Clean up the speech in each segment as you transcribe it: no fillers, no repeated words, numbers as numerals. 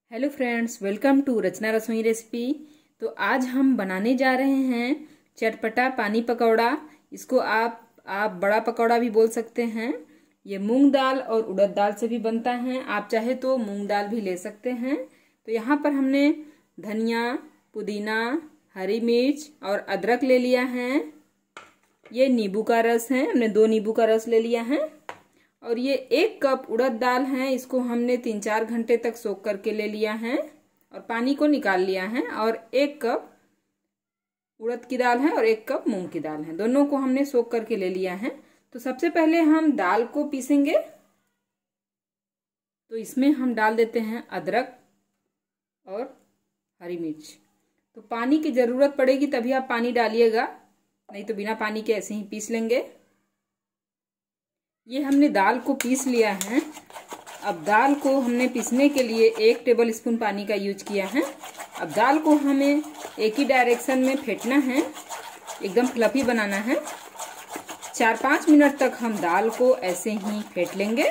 Hello friends, welcome to Rachna Rasoi recipe. तो आज हम बनाने जा रहे हैं चटपटा पानी पकौड़ा। इसको आप बड़ा पकौड़ा भी बोल सकते हैं। ये मूंग दाल और उड़द दाल से भी बनता है। आप चाहे तो मूंग दाल भी ले सकते हैं। तो यहाँ पर हमने धनिया, पुदीना, हरी मिर्च और अदरक ले लिया है। ये नींबू का रस है, हमने 2 नींबू का रस ले लिया है। और ये 1 कप उड़द दाल है, इसको हमने 3-4 घंटे तक सोख करके ले लिया है और पानी को निकाल लिया है। और 1 कप उड़द की दाल है और 1 कप मूंग की दाल है, दोनों को हमने सोख करके ले लिया है। तो सबसे पहले हम दाल को पीसेंगे। तो इसमें हम डाल देते हैं अदरक और हरी मिर्च। तो पानी की जरूरत पड़ेगी तभी आप पानी डालिएगा, नहीं तो बिना पानी के ऐसे ही पीस लेंगे। ये हमने दाल को पीस लिया है। अब दाल को हमने पीसने के लिए 1 टेबल स्पून पानी का यूज किया है। अब दाल को हमें एक ही डायरेक्शन में फेंटना है, एकदम फ्लफी बनाना है। 4-5 मिनट तक हम दाल को ऐसे ही फेंट लेंगे।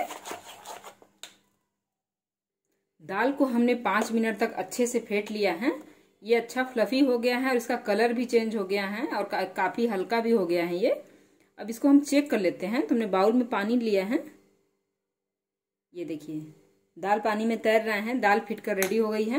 दाल को हमने 5 मिनट तक अच्छे से फेंट लिया है। ये अच्छा फ्लफी हो गया है और इसका कलर भी चेंज हो गया है और काफी हल्का भी हो गया है ये। अब इसको हम चेक कर लेते हैं। तो हमने बाउल में पानी लिया है, ये देखिए दाल पानी में तैर रहा है, दाल फिट कर रेडी हो गई है।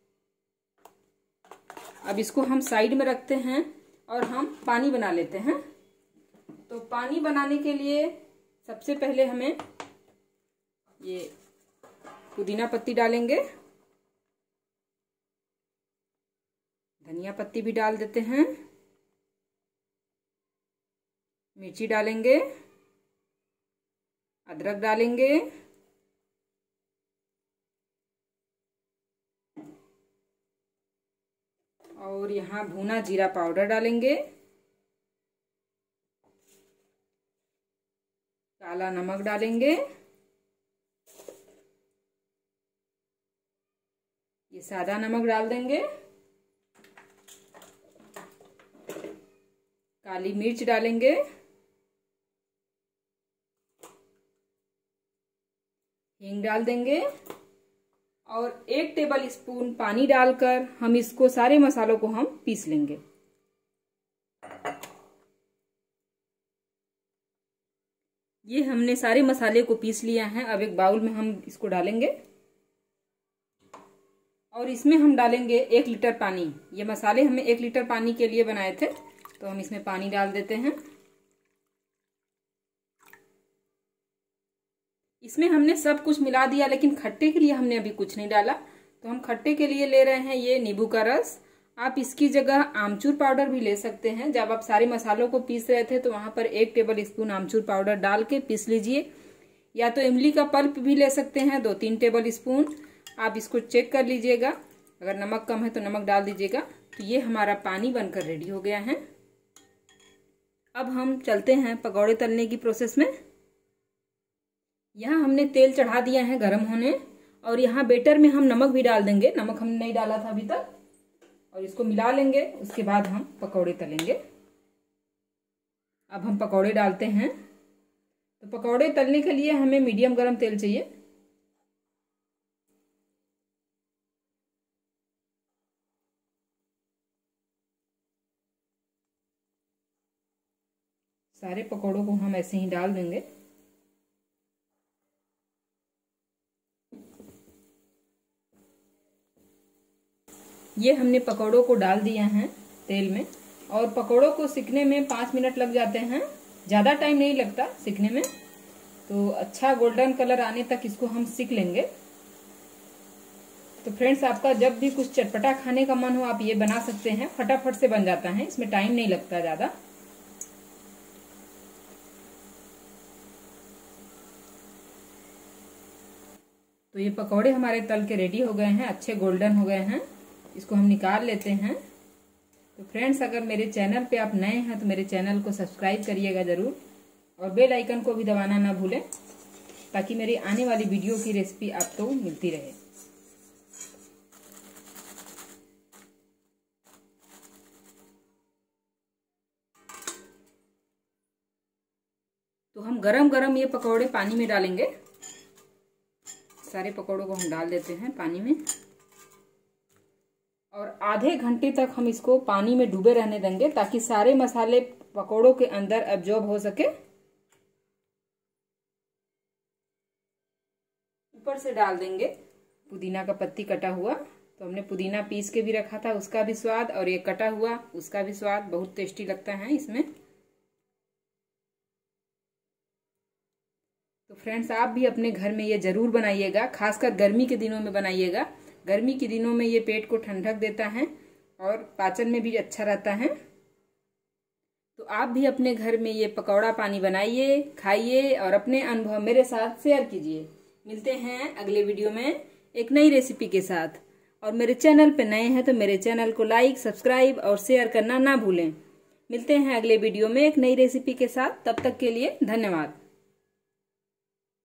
अब इसको हम साइड में रखते हैं और हम पानी बना लेते हैं। तो पानी बनाने के लिए सबसे पहले हमें ये पुदीना पत्ती डालेंगे, धनिया पत्ती भी डाल देते हैं, मिर्ची डालेंगे, अदरक डालेंगे, और यहाँ भुना जीरा पाउडर डालेंगे, काला नमक डालेंगे, ये सादा नमक डाल देंगे, काली मिर्च डालेंगे, हींग डाल देंगे और 1 टेबल स्पून पानी डालकर हम इसको सारे मसालों को हम पीस लेंगे। ये हमने सारे मसाले को पीस लिया है। अब एक बाउल में हम इसको डालेंगे और इसमें हम डालेंगे 1 लीटर पानी। ये मसाले हमें 1 लीटर पानी के लिए बनाए थे, तो हम इसमें पानी डाल देते हैं। इसमें हमने सब कुछ मिला दिया, लेकिन खट्टे के लिए हमने अभी कुछ नहीं डाला। तो हम खट्टे के लिए ले रहे हैं ये नींबू का रस। आप इसकी जगह आमचूर पाउडर भी ले सकते हैं। जब आप सारे मसालों को पीस रहे थे तो वहां पर 1 टेबल स्पून आमचूर पाउडर डाल के पीस लीजिए, या तो इमली का पल्प भी ले सकते हैं 2-3 टेबल स्पून। आप इसको चेक कर लीजिएगा, अगर नमक कम है तो नमक डाल दीजिएगा। तो ये हमारा पानी बनकर रेडी हो गया है। अब हम चलते हैं पकौड़े तलने की प्रोसेस में। यहाँ हमने तेल चढ़ा दिया है गरम होने, और यहाँ बेटर में हम नमक भी डाल देंगे। नमक हमने नहीं डाला था अभी तक, और इसको मिला लेंगे। उसके बाद हम पकौड़े तलेंगे। अब हम पकौड़े डालते हैं। तो पकौड़े तलने के लिए हमें मीडियम गरम तेल चाहिए। सारे पकौड़ों को हम ऐसे ही डाल देंगे। ये हमने पकौड़ों को डाल दिया है तेल में, और पकौड़ों को सिकने में 5 मिनट लग जाते हैं, ज़्यादा टाइम नहीं लगता सिकने में। तो अच्छा गोल्डन कलर आने तक इसको हम सिक लेंगे। तो फ्रेंड्स, आपका जब भी कुछ चटपटा खाने का मन हो आप ये बना सकते हैं, फटाफट से बन जाता है, इसमें टाइम नहीं लगता ज़्यादा। तो ये पकौड़े हमारे तल के रेडी हो गए हैं, अच्छे गोल्डन हो गए हैं। इसको हम निकाल लेते हैं। तो फ्रेंड्स, अगर मेरे चैनल पे आप नए हैं तो मेरे चैनल को सब्सक्राइब करिएगा ज़रूर, और बेल आइकन को भी दबाना ना भूलें, ताकि मेरी आने वाली वीडियो की रेसिपी आपको मिलती रहे। तो हम गरम गरम ये पकौड़े पानी में डालेंगे। सारे पकौड़ों को हम डाल देते हैं पानी में। और आधे घंटे तक हम इसको पानी में डूबे रहने देंगे ताकि सारे मसाले पकौड़ों के अंदर एब्जॉर्ब हो सके। ऊपर से डाल देंगे पुदीना का पत्ती कटा हुआ। तो हमने पुदीना पीस के भी रखा था, उसका भी स्वाद, और ये कटा हुआ उसका भी स्वाद बहुत टेस्टी लगता है इसमें। तो फ्रेंड्स, आप भी अपने घर में ये जरूर बनाइएगा, खासकर गर्मी के दिनों में बनाइएगा। गर्मी के दिनों में ये पेट को ठंडक देता है और पाचन में भी अच्छा रहता है। तो आप भी अपने घर में ये पकौड़ा पानी बनाइए, खाइए और अपने अनुभव मेरे साथ शेयर कीजिए। मिलते हैं अगले वीडियो में एक नई रेसिपी के साथ। और मेरे चैनल पे नए हैं तो मेरे चैनल को लाइक, सब्सक्राइब और शेयर करना ना भूलें। मिलते हैं अगले वीडियो में एक नई रेसिपी के साथ। तब तक के लिए धन्यवाद।